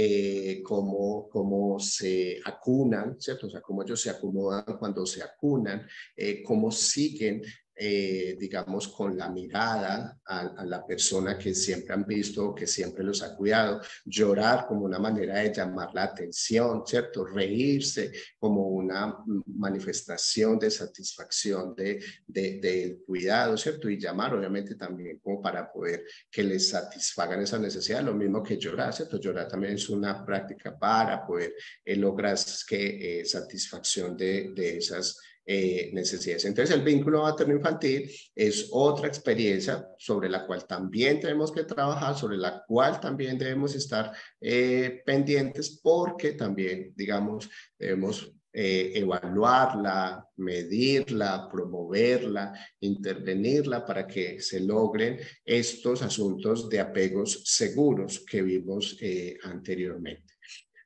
eh, cómo, cómo se acunan, ¿cierto? O sea, cómo ellos se acomodan cuando se acunan, eh, cómo siguen, eh, digamos, con la mirada a, a la persona que siempre han visto, que siempre los ha cuidado, llorar como una manera de llamar la atención, ¿cierto? Reírse como una manifestación de satisfacción de, de, del cuidado, ¿cierto? Y llamar, obviamente, también como para poder que les satisfagan esa necesidad, lo mismo que llorar, ¿cierto? Llorar también es una práctica para poder eh, lograr que eh, satisfacción de, de esas eh, necesidades. Entonces, el vínculo materno-infantil es otra experiencia sobre la cual también tenemos que trabajar, sobre la cual también debemos estar eh, pendientes, porque también, digamos, debemos Eh, evaluarla, medirla, promoverla, intervenirla para que se logren estos asuntos de apegos seguros que vimos eh, anteriormente.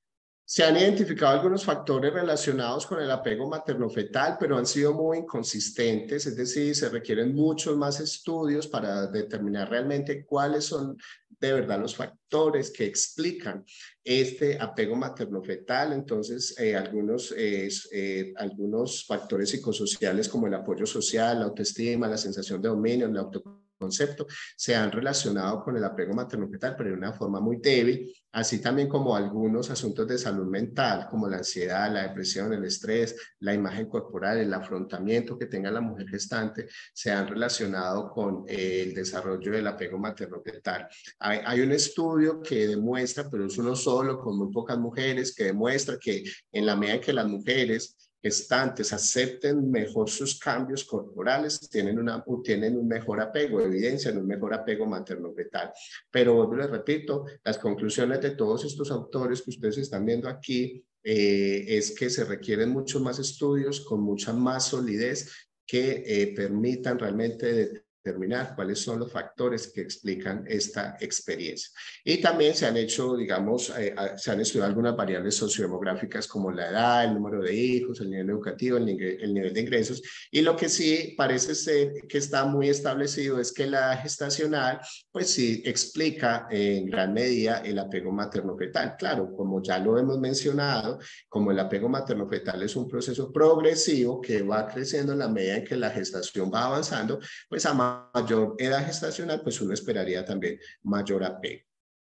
Se han identificado algunos factores relacionados con el apego materno-fetal, pero han sido muy inconsistentes, es decir, se requieren muchos más estudios para determinar realmente cuáles son de verdad los factores que explican este apego materno-fetal. Entonces, eh, algunos, eh, eh, algunos factores psicosociales como el apoyo social, la autoestima, la sensación de dominio, el autoconcepto, se han relacionado con el apego materno-fetal, pero de una forma muy débil, así también como algunos asuntos de salud mental, como la ansiedad, la depresión, el estrés, la imagen corporal, el afrontamiento que tenga la mujer gestante, se han relacionado con eh, el desarrollo del apego materno-fetal. Hay, hay un estudio que demuestra, pero es uno solo, con muy pocas mujeres, que demuestra que en la medida en que las mujeres gestantes acepten mejor sus cambios corporales, tienen, una, tienen un mejor apego, evidencian un mejor apego materno-fetal. Pero vuelvo y les repito, las conclusiones de todos estos autores que ustedes están viendo aquí eh, es que se requieren muchos más estudios con mucha más solidez que eh, permitan realmente determinar cuáles son los factores que explican esta experiencia. Y también se han hecho, digamos, eh, se han estudiado algunas variables sociodemográficas como la edad, el número de hijos, el nivel educativo, el, el nivel de ingresos. Y lo que sí parece ser que está muy establecido es que la edad gestacional, pues sí, explica en gran medida el apego materno-fetal. Claro, como ya lo hemos mencionado, como el apego materno-fetal es un proceso progresivo que va creciendo en la medida en que la gestación va avanzando, pues a mayor edad gestacional, pues uno esperaría también mayor apego.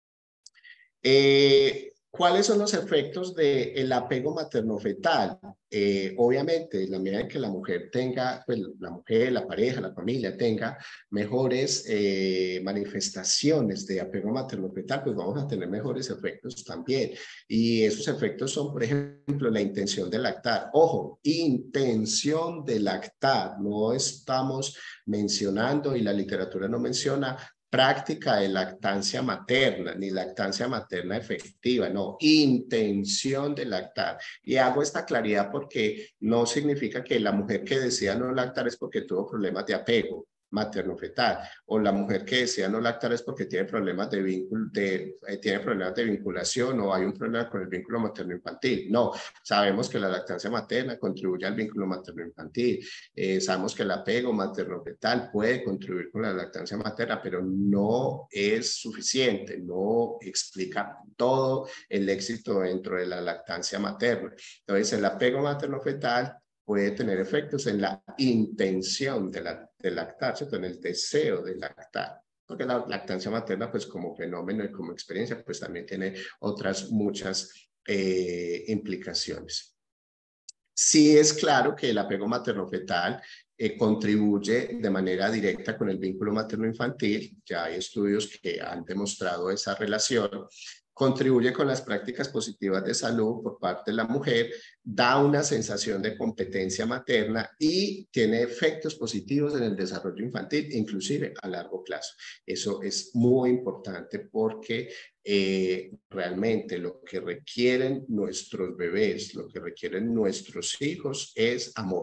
Eh, ¿Cuáles son los efectos del apego materno-fetal? Eh, obviamente, en la medida en que la mujer tenga, pues la mujer, la pareja, la familia tenga mejores eh, manifestaciones de apego materno-fetal, pues vamos a tener mejores efectos también. Y esos efectos son, por ejemplo, la intención de lactar. Ojo, intención de lactar. No estamos mencionando, y la literatura no menciona, práctica de lactancia materna, ni lactancia materna efectiva, no, intención de lactar. Y hago esta claridad porque no significa que la mujer que decida no lactar es porque tuvo problemas de apego materno-fetal, o la mujer que desea no lactar es porque tiene problemas de, vínculo, de, eh, tiene problemas de vinculación o hay un problema con el vínculo materno-infantil. No, sabemos que la lactancia materna contribuye al vínculo materno-infantil, eh, sabemos que el apego materno-fetal puede contribuir con la lactancia materna, pero no es suficiente, no explica todo el éxito dentro de la lactancia materna. Entonces, el apego materno-fetal puede tener efectos en la intención de, la, de lactar, ¿cierto? En el deseo de lactar. Porque la lactancia materna, pues como fenómeno y como experiencia, pues también tiene otras muchas eh, implicaciones. Sí es claro que el apego materno-fetal eh, contribuye de manera directa con el vínculo materno-infantil. Ya hay estudios que han demostrado esa relación. Contribuye con las prácticas positivas de salud por parte de la mujer, da una sensación de competencia materna y tiene efectos positivos en el desarrollo infantil, inclusive a largo plazo. Eso es muy importante porque eh, realmente lo que requieren nuestros bebés, lo que requieren nuestros hijos es amor.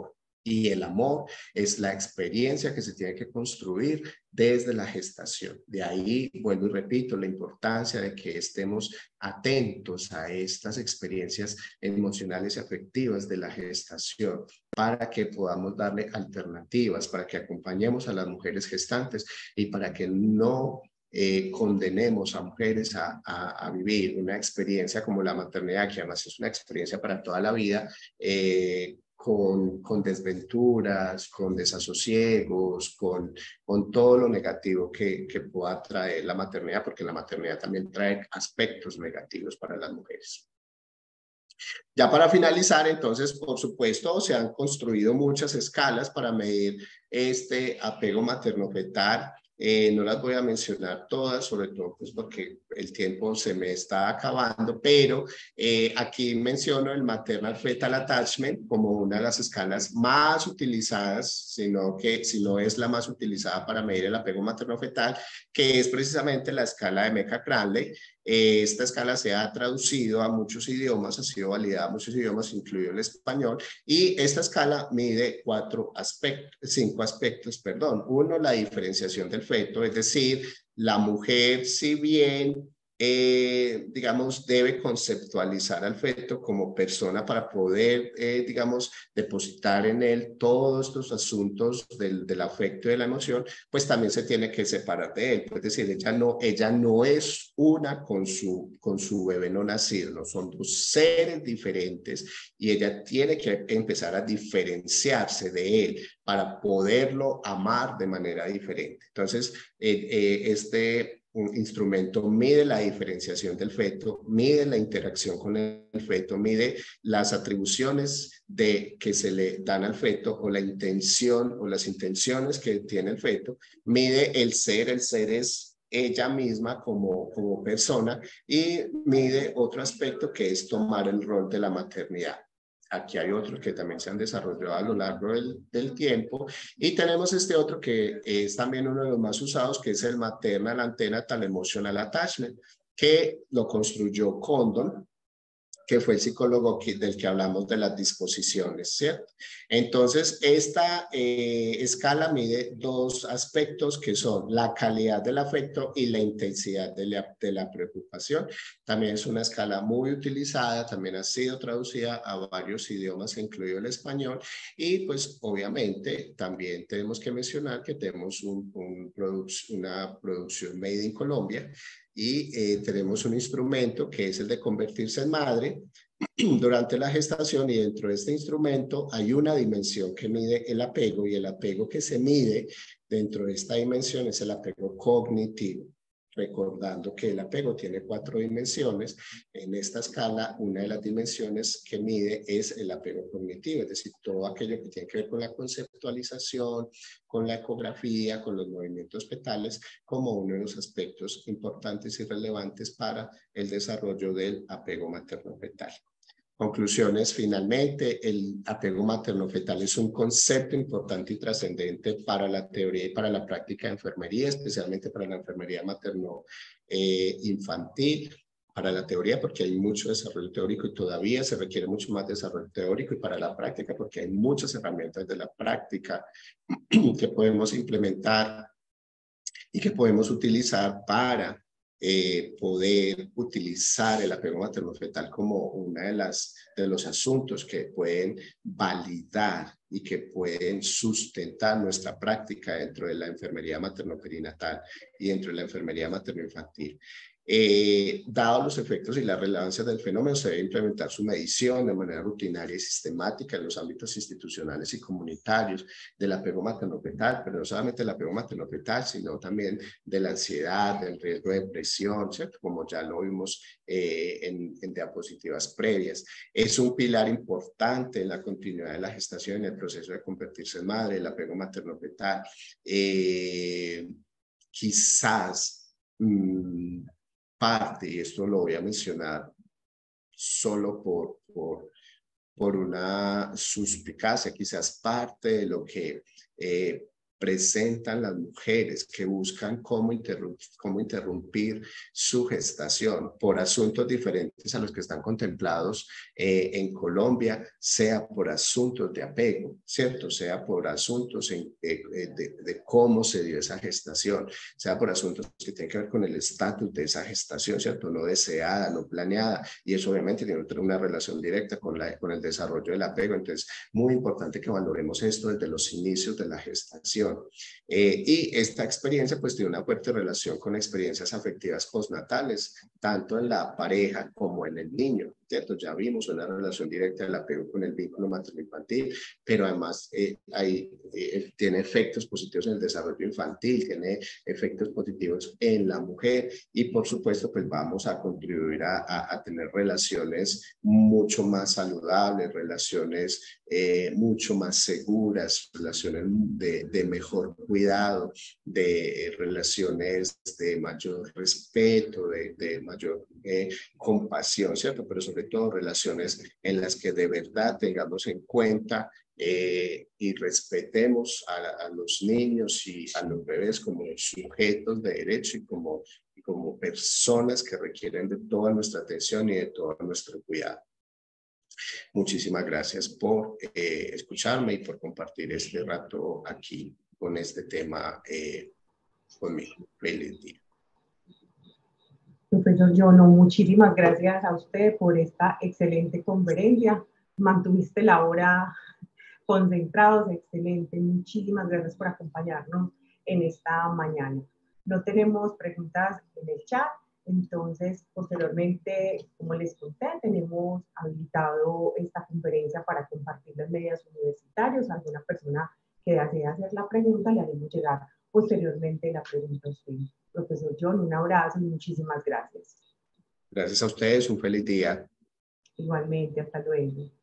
Y el amor es la experiencia que se tiene que construir desde la gestación. De ahí, vuelvo y repito, la importancia de que estemos atentos a estas experiencias emocionales y afectivas de la gestación para que podamos darle alternativas, para que acompañemos a las mujeres gestantes y para que no eh, condenemos a mujeres a, a, a vivir una experiencia como la maternidad, que además es una experiencia para toda la vida, eh, Con, con desventuras, con desasosiegos, con, con todo lo negativo que, que pueda traer la maternidad, porque la maternidad también trae aspectos negativos para las mujeres. Ya para finalizar, entonces, por supuesto, se han construido muchas escalas para medir este apego materno-fetal. Eh, no las voy a mencionar todas, sobre todo pues porque el tiempo se me está acabando, pero eh, aquí menciono el maternal fetal attachment como una de las escalas más utilizadas, sino que si no es la más utilizada para medir el apego materno-fetal, que es precisamente la escala de Mecca-Cranley. Eh, esta escala se ha traducido a muchos idiomas, ha sido validada a muchos idiomas, incluido el español, y esta escala mide cuatro aspectos, cinco aspectos, perdón. Uno, la diferenciación del feto, es decir, la mujer, si bien eh, digamos, debe conceptualizar al feto como persona para poder, eh, digamos, depositar en él todos estos asuntos del, del afecto y de la emoción, pues también se tiene que separar de él. Es decir, ella no, ella no es una con su, con su bebé no nacido, no son dos seres diferentes y ella tiene que empezar a diferenciarse de él para poderlo amar de manera diferente. Entonces, eh, eh, este un instrumento mide la diferenciación del feto, mide la interacción con el feto, mide las atribuciones de, que se le dan al feto o la intención o las intenciones que tiene el feto, mide el ser, el ser es ella misma como, como persona y mide otro aspecto que es tomar el rol de la maternidad. Aquí hay otros que también se han desarrollado a lo largo del, del tiempo. Y tenemos este otro que es también uno de los más usados, que es el Maternal Antenatal Emotional Attachment, que lo construyó Condon, que fue el psicólogo que, del que hablamos de las disposiciones, ¿cierto? Entonces, esta eh, escala mide dos aspectos que son la calidad del afecto y la intensidad de la, de la preocupación. También es una escala muy utilizada, también ha sido traducida a varios idiomas, incluido el español, y pues obviamente también tenemos que mencionar que tenemos un, un produc una producción made in Colombia, y eh, tenemos un instrumento que es el de convertirse en madre durante la gestación, y dentro de este instrumento hay una dimensión que mide el apego, y el apego que se mide dentro de esta dimensión es el apego cognitivo. Recordando que el apego tiene cuatro dimensiones, en esta escala una de las dimensiones que mide es el apego cognitivo, es decir, todo aquello que tiene que ver con la conceptualización, con la ecografía, con los movimientos fetales, como uno de los aspectos importantes y relevantes para el desarrollo del apego materno-fetal. Conclusiones, finalmente, el apego materno-fetal es un concepto importante y trascendente para la teoría y para la práctica de enfermería, especialmente para la enfermería materno-infantil, eh, para la teoría porque hay mucho desarrollo teórico y todavía se requiere mucho más desarrollo teórico, y para la práctica porque hay muchas herramientas de la práctica que podemos implementar y que podemos utilizar para Eh, poder utilizar el apego materno-fetal como uno de, las, de los asuntos que pueden validar y que pueden sustentar nuestra práctica dentro de la enfermería materno-perinatal y dentro de la enfermería materno-infantil. Eh, dado los efectos y la relevancia del fenómeno, se debe implementar su medición de manera rutinaria y sistemática en los ámbitos institucionales y comunitarios del apego materno-fetal, pero no solamente del apego materno-fetal, sino también de la ansiedad, del riesgo de depresión, ¿cierto? Como ya lo vimos eh, en, en diapositivas previas. Es un pilar importante en la continuidad de la gestación y el proceso de convertirse en madre, el apego materno-fetal. Eh, quizás mmm, parte, y esto lo voy a mencionar solo por, por, por una suspicacia, quizás parte de lo que eh, presentan las mujeres que buscan cómo, interrumpir, cómo interrumpir su gestación por asuntos diferentes a los que están contemplados eh, en Colombia, sea por asuntos de apego, ¿cierto? Sea por asuntos en, eh, de, de cómo se dio esa gestación, sea por asuntos que tienen que ver con el estatus de esa gestación, ¿cierto? No deseada, no planeada, y eso obviamente tiene una relación directa con, la, con el desarrollo del apego. Entonces, muy importante que valoremos esto desde los inicios de la gestación. Eh, y esta experiencia pues tiene una fuerte relación con experiencias afectivas postnatales, tanto en la pareja como en el niño, ¿cierto? Ya vimos una relación directa del apego con el vínculo materno-infantil, pero además eh, hay, eh, tiene efectos positivos en el desarrollo infantil, tiene efectos positivos en la mujer y por supuesto pues vamos a contribuir a, a, a tener relaciones mucho más saludables, relaciones eh, mucho más seguras, relaciones de, de mejor cuidado, de relaciones de mayor respeto, de, de mayor eh, compasión, ¿cierto? Pero sobre todo relaciones en las que de verdad tengamos en cuenta eh, y respetemos a, a los niños y a los bebés como sujetos de derecho y como, y como personas que requieren de toda nuestra atención y de todo nuestro cuidado. Muchísimas gracias por eh, escucharme y por compartir este rato aquí con este tema eh, conmigo. Feliz día. Profesor Jono, muchísimas gracias a usted por esta excelente conferencia. Mantuviste la hora concentrados, excelente. Muchísimas gracias por acompañarnos en esta mañana. No tenemos preguntas en el chat, entonces posteriormente, como les conté, tenemos habilitado esta conferencia para compartir las medios universitarios. Alguna persona que desea hacer la pregunta, le haremos llegar posteriormente la pregunta a usted. Profesor John, un abrazo y muchísimas gracias. Gracias a ustedes, un feliz día. Igualmente, hasta luego.